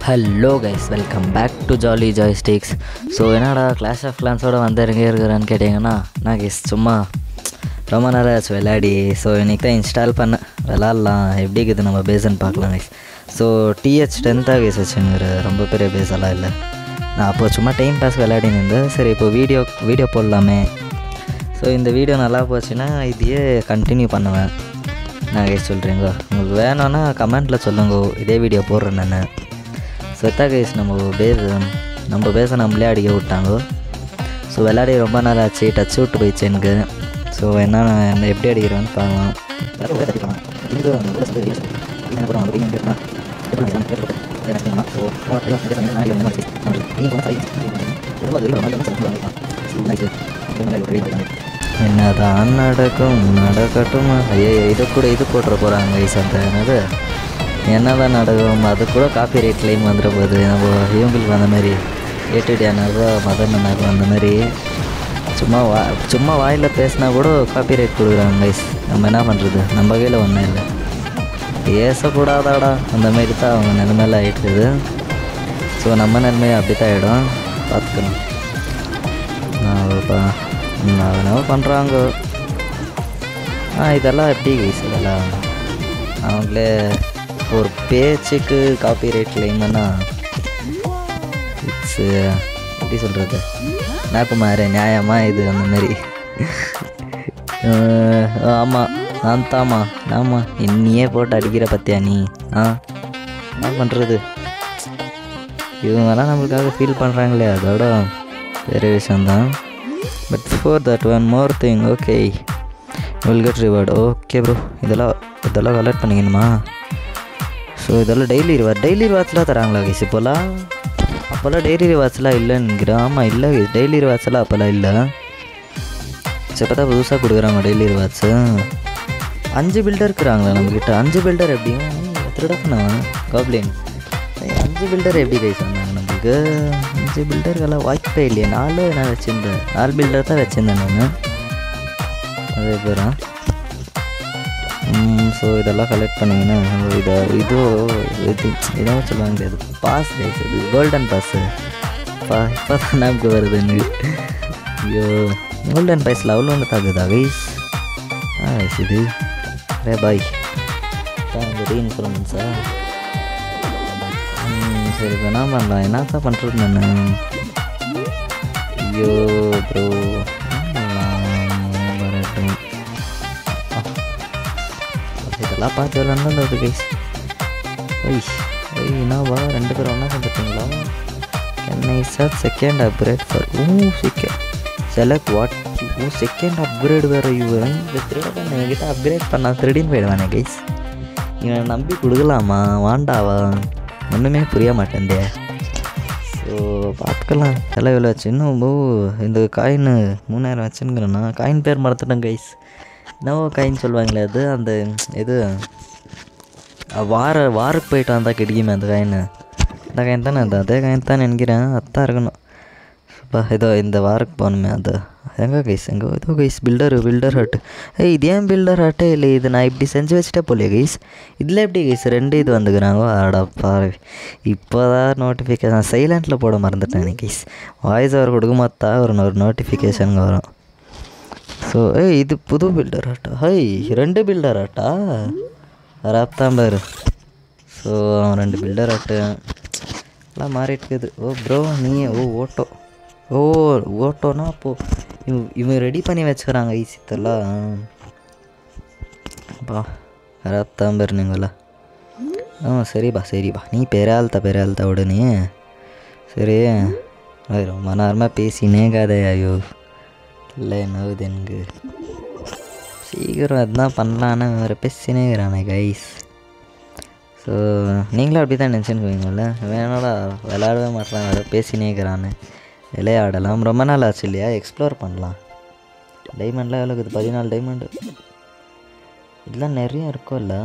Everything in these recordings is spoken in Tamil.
Hello guys, welcome back to Jolly Joysticks. So என்னடா கிளாஷ் ஆஃப் கிளான்ஸோடு வந்து எங்கே இருக்கிறேன்னு கேட்டிங்கன்னா, நான் கைஸ் சும்மா ரொம்ப நேரம் ஆச்சு விளையாடி. ஸோ இன்றைக்கி தான் இன்ஸ்டால் பண்ணேன், விளாட்லாம் எப்படி இருக்குது நம்ம பேஸ்ன்னு பார்க்கலாம் கைஸ். ஸோ TH10 கைஸ் வச்சுங்கிற ரொம்ப பெரிய பேஸெல்லாம் இல்லை. நான் அப்போ சும்மா டைம் பாஸ் விளையாடி இருந்தேன். சரி இப்போ வீடியோ போடலாமே. ஸோ இந்த வீடியோ நல்லா போச்சுன்னா இதையே கண்டினியூ பண்ணுவேன். நான் கைஸ் சொல்கிறீங்க, உங்களுக்கு வேணும்னா கமெண்ட்டில் சொல்லுங்க, இதே வீடியோ போடுறேன் நான். ஸோ எத்தா கைஸ் நம்ம பேச நம்மளே அடிக்க விட்டாங்க. ஸோ விளையாடி ரொம்ப நாள் ஆச்சு, டச் விட்டு போயிடுச்சு எனக்கு. ஸோ என்ன எப்படி அடிக்கிறேன்னு பார்க்கலாம். என்னதான் நடக்கட்டும். ஐயோ இது போட்டுற போகிறாங்க கைஸ். அந்த என்னது என்னதான் நடக்கும், அது கூட காப்பி ரைட் கிளைம் வந்துட போகுது. நம்ம இவங்களுக்கு அந்த மாதிரி ஏடிடியானாக்கோ மதன் அண்ணாக்கோ அந்த மாதிரி சும்மா வாயில் பேசினா கூட காப்பி ரைட் கொடுக்குறாங்க கைஸ். நம்ம என்ன பண்ணுறது, நம்ம கையில் ஒன்றும் இல்லை. பேசக்கூடாதாடா அந்த மாதிரி தான் அவங்க நிலைமையில ஆகிட்டுருக்குது. ஸோ நம்ம நிலைமையை அப்படி தான் ஆகிடும், பார்த்துக்கணும். என்ன பண்ணுறாங்க இதெல்லாம் எப்படி கைஸ், இதெல்லாம் அவங்களே ஒரு பேச்சுக்கு காப்பி ரைட் கிளைம்னா இட்ஸ் எப்படி சொல்கிறது, நாக்கு மாறு நியாயமாக இது அந்த மாதிரி. ஆமாம் நான் தாம்மா ஆமாம் என்னையே போட்டு அடிக்கிற பற்றியா நீ? என்ன பண்ணுறது, இவங்கெல்லாம் நம்மளுக்காக ஃபீல் பண்ணுறாங்களே, அதோட வேறு விஷயந்தான். But for that one more thing, okay will get reward. Okay bro, இதெல்லாம் கலெக்ட் பண்ணிக்கணுமா? ஸோ இதெல்லாம் டெய்லி ரிவார்ட்ஸ்லாம் தராங்களா கைஸ் இப்போலாம்? அப்போல்லாம் டெய்லி ரிவார்ட்ஸ்லாம் இல்லைன்னுங்கிறேன். ஆமாம் இல்லை கைஸ், டெய்லி ரிவார்ட்ஸ்லாம் அப்போல்லாம் இல்லை. சரி இப்போ தான் புதுசாக கொடுக்குறாங்க டெய்லி ரிவார்ட்ஸு. 5 பில்டர் இருக்கிறாங்களா நம்மக்கிட்ட? 5 பில்டர் எப்படியும் திருடப்பண்ணா காப்ளின் 5 பில்டர் எப்படி கைஸ் வந்தாங்க நம்மளுக்கு? 5 பில்டர்களெல்லாம் வாய்ப்பே இல்லையே. 4 நான் வச்சுருந்தேன், 4 பில்டர் தான் வச்சுருந்தேன் நான். அதே பேரா. ஸோ இதெல்லாம் கலெக்ட் பண்ணிங்கன்னா இதான் சொல்லுவாங்க, அது பாஸ் கைஸ், அது கோல்டன் பாஸு. இப்போ தான் நமக்கு வருது எனக்கு. ஐயோ கோல்டன் பாஸ் லெவல் ஒன்று தாக்குதா கைஸ்? இது பாய் தான் இந்த ரீஇன்ஃபர்மன்ஸா? சரி இப்போ என்ன பண்ணலாம், என்ன தான் பண்ணுறது நான்? ஐயோ ப்ரோ வரட்டும், இதெல்லாம் பார்த்து விளாட்ணும் அது கைஸ். என்னவா 2 பேரும் ஒன்றா வந்துட்டீங்களா? Second upgrade for select what second upgrade வேறு. இவன் என்கிட்ட அப்கிரேட் பண்ணால் திருடின்னு போயிடுவானே கைஸ். இவனை நம்பி கொடுக்கலாமா வாண்டாவா? ஒன்றுமே புரிய மாட்டேந்தே. ஸோ பார்த்துக்கலாம். செலவில் வச்சு இன்னும் இந்த காயின் 3000 வச்சுங்கிறேன்னா காயின் பேர் மறந்துட்டேன் கைஸ். என்னவோ காயின் சொல்லுவாங்களே, அது அந்த இது வாருக்கு போயிட்டு வந்தால் கிடைக்குமே அந்த காயின். அந்த காயின் தானே, அதே காயின் தான் நினைக்கிறேன். அதான் இருக்கணும். இப்போ ஏதோ இந்த வாருக்கு போகணுமே, அது எங்கே கைஸ்? ஏதோ கைஸ் பில்டர் ஹட். இது ஏன் பில்டர் ஹட்டே இல்லை? இது நான் இப்படி செஞ்சு வச்சுட்டே போலையே கைஸ். இதில் எப்படி கைஸ் 2 இது வந்துக்கிறாங்க? ஆடாப்பா, இப்போ தான் நோட்டிஃபிகேஷன் சைலண்ட்டில் போட மறந்துட்டேன் கைஸ். வாய்ஸ் ஓவர் கொடுக்க தான் ஒரு நோட்டிஃபிகேஷனுங்க வரும். ஸோ இது புது பில்டர் ஆட்டா? 2 பில்டர் ஆட்டா ராப்தான் பாரு. ஸோ 2 பில்டர் ஆட்டு எல்லாம் மாறிட்டுக்குது. ப்ரோ நீ ஓட்டோனா அப்போது இவன் ரெடி பண்ணி வச்சுக்கிறாங்க ஈஸித்தெல்லாம். அப்பா ராப்தான் பாரு நீங்களா? சரிப்பா நீ பெரால்த்த உடனே சரி. ரொம்ப நேரமாக பேசினே கதை. ஐயோ இல்லை என்னவுது எனக்கு சீக்கிரம் அதுதான் பண்ணலான்னு வேறு பேசினேங்கிறானே கைஸ். ஸோ நீங்களும் அப்படி தான் நினச்சின்னு வேணாடா விளையாடவே மாட்டேறான், வேறு பேசினேங்கிறான்னு. விளையாடலாம், ரொம்ப நாள் ஆச்சு இல்லையா? எக்ஸ்ப்ளோர் பண்ணலாம். டைமண்ட்லாம் எவ்வளோ இருக்குது? 14 டைமண்டு. இதெல்லாம் நிறையா இருக்கும்ல.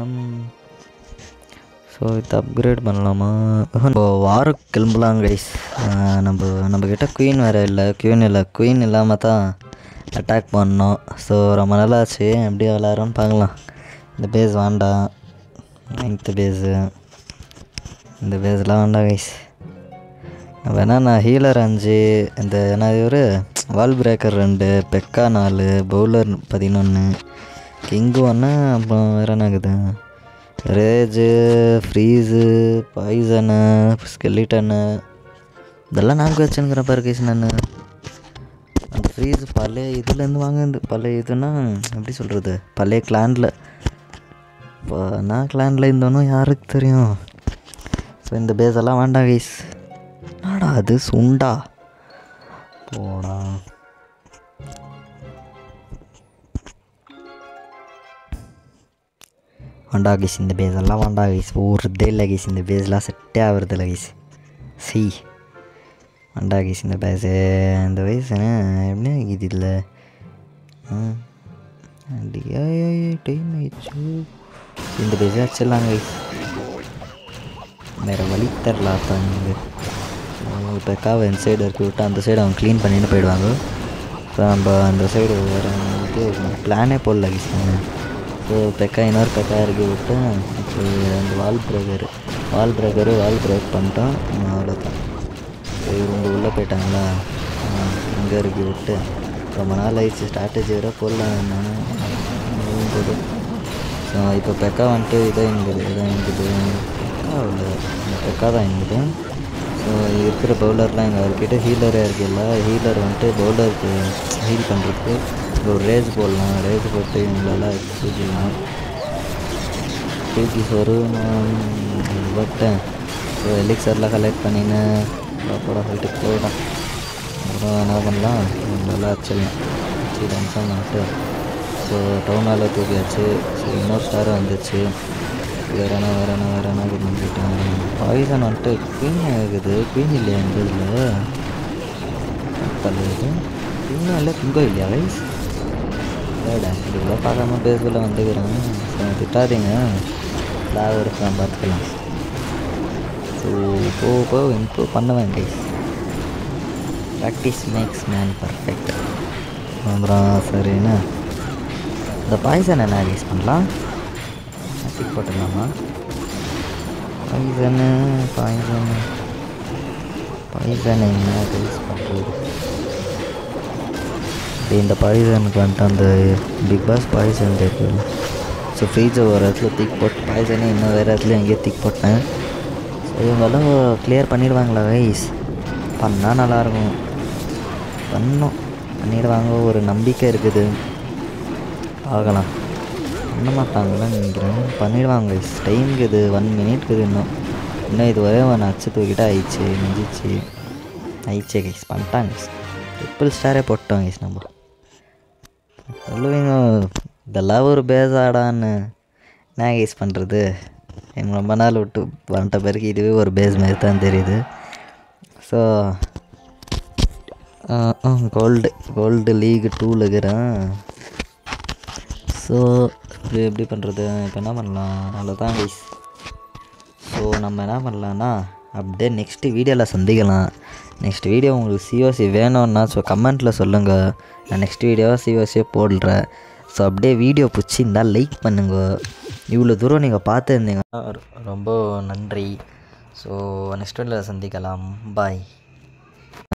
ஸோ இது அப்கிரேட் பண்ணலாமா? வாரம் கிளம்பலாம் கைஸ். நம்மக்கிட்ட குயின் வேறு இல்லை. குயின் இல்லாமல் தான் அட்டாக் பண்ணோம். ஸோ ரொம்ப நாளாச்சு, எப்படி விளாட்றோன்னு பார்க்கலாம். இந்த பேஸ் வேண்டாம், 9th பேஸு இந்த பேஸ்லாம் வேண்டாம் கைஸ். வேணா நான் ஹீலர் 5, இந்த என்ன ஒரு wall breaker 2, PEKKA 4, bowler 11, king 1, அப்புறம் வேறு என்ன இருக்குது, ரேஜு, ஃப்ரீஸு, பாய்சனு, ஸ்கெலிட்டனு, இதெல்லாம் நாங்கள் வச்சுன்னுக்கிறேன் பாரு கைஸ். நான் அந்த ஃப்ரீஸு பழைய இதுலேருந்து வாங்க, பழைய இதுன்னா எப்படி சொல்கிறது, பழைய கிளாண்டில். இப்போ நான் கிளாண்டில் இருந்தோன்னும் யாருக்கு தெரியும். ஸோ இந்த பேஸெல்லாம் வேண்டாம் கைஸ். என்னடா அது சுண்டா போடா. வேண்டா கைஸ், இந்த பேஸெல்லாம் வேண்டா கைஸ். ஒருதே இல்லை கைஸ், இந்த பேஸ்லாம் செட்டே ஆகிறது இல்லை கைஸ். சி வேண்டா கைஸ் இந்த பேஸு. இந்த வயசு எப்படி இது இல்லை. டைம் ஆயிடுச்சு. இந்த பேஸே வச்சிடலாம் கைஸ். வேறு வழி தரல. அப்போ இங்கே இப்போ காவை இந்த சைடு இறக்கி விட்டு அந்த சைடு அவங்க க்ளீன் பண்ணிட்டு போயிடுவாங்க. ஸோ நம்ம அந்த சைடு வேறு இது பிளானே போடல கைஸ். ஸோ பெக்கா இன்னொரு பெக்கா இறக்கி விட்டு இப்போ அந்த வால் பிரேக் பண்ணிட்டோம். அவ்வளோதான். இவங்க உள்ளே போயிட்டாங்களா, இங்கே இறக்கி விட்டு ரொம்ப நாள் ஆயிடுச்சு. ஸ்ட்ராட்டஜி வேறு போடலாம் போது. ஸோ இப்போ பெக்கா வந்துட்டு இதான் எங்குது பெக்கா இல்லை, பெக்கா தான் எங்குது. ஸோ இருக்கிற பவுலர்லாம் எங்கள் அவர்கிட்ட ஹீலரே இருக்குல்ல. ஹீலர் வந்துட்டு பவுலருக்கு ஹீல் பண்ணுறதுக்கு ஒரு ரேஜ் போடலாம். ரேஜ் போட்டு இவங்களெல்லாம் தூக்கிடலாம். தூக்கி போட்டேன். ஸோ எலிக்சர்லாம் கலெக்ட் பண்ணின்னு போட வீட்டுக்கு போயிடும். அப்புறம் என்ன பண்ணலாம், இவங்களெல்லாம் வச்சிடலாம். டான்ஸாக நட்டு. ஸோ டவுனால் தூக்கியாச்சு. ஸோ இன்னொரு ஸ்டார் வந்துச்சு. வேறு என்ன பண்ணிக்கிட்டேன். பாய்சன் வந்துட்டு குவீன் ஆகுது. குவீன் இல்லையா எங்கள் இதில் பல்லுது. குவீனும் இல்லை, குங்கம் இல்லையா வயசு இல்லைடா. இவ்வளோ பார்க்காம பேஸ்புக்கில் வந்துக்கிறேன். ஸோ திட்டாதீங்க, லாபம் இருக்கலாம், பார்த்துக்கலாம். ஸோ போக இம்ப்ரூவ் பண்ணுவேன் guys. Practice makes man perfect. அப்புறம் சரிண்ணா இந்த பாய்சன் என்ன யூஸ் பண்ணலாம், டிக் போட்டுடலாமா? பாய்சன் என்ன யூஸ் பண்ணுறது? இந்த பாய்சனுக்கு வந்துட்டு அந்த பிக் பாஸ் பாய்சன் இருக்குது. ஸோ ஃப்ரீஜை ஒரு இடத்துல தீக் போட்டு பாய்சனே இன்னும் வேறு இடத்துல எங்கேயோ தீக் போட்டேன். ஸோ இவங்கெல்லாம் கிளியர் பண்ணிடுவாங்களா கைஸ்? பண்ணால் நல்லாயிருக்கும். பண்ணிடுவாங்க ஒரு நம்பிக்கை இருக்குது. பார்க்கலாம். பண்ண மாட்டாங்களான்னு நினைக்கிறேன். பண்ணிடுவாங்க கைஸ். டைமுக்கு இது 1 மினிட்க்கு இன்னும் இது ஒரே ஒன்று அச்சு தூக்கிட்டு ஆயிடுச்சே கைஸ். பண்ணிட்டாங்க கைஸ். ட்ரிப்பிள் ஸ்டாரே போட்டோம் கைஸ். நம்ம சொல்லுவீங்க இதெல்லாம் ஒரு பேஸாடான்னு. என்ன கைஸ் பண்ணுறது, எனக்கு ரொம்ப நாள் விட்டு வந்துட்ட பிறகு இதுவே ஒரு பேஸ் மாதிரி தான் தெரியுது. ஸோ கோல்டு லீக் 2ல் இருக்கிறேன். ஸோ இது எப்படி பண்ணுறது, இப்போ என்ன பண்ணலாம், அவ்வளோதான் கைஸ். ஸோ நம்ம என்ன பண்ணலான்னா அப்படியே நெக்ஸ்ட்டு வீடியோவில் சந்திக்கலாம். நெக்ஸ்ட் வீடியோ உங்களுக்கு சிஓசி வேணும்னா ஸோ கமெண்ட்டில் சொல்லுங்கள். நான் நெக்ஸ்ட் வீடியோவாக சிஓசியே போடுறேன். ஸோ அப்படியே வீடியோ பிடிச்சிருந்தால் லைக் பண்ணுங்க. இவ்வளோ தூரம் நீங்கள் பார்த்துருந்தீங்கன்னா ரொம்ப நன்றி. ஸோ நெக்ஸ்ட் வீடியோவில் சந்திக்கலாம். பாய்.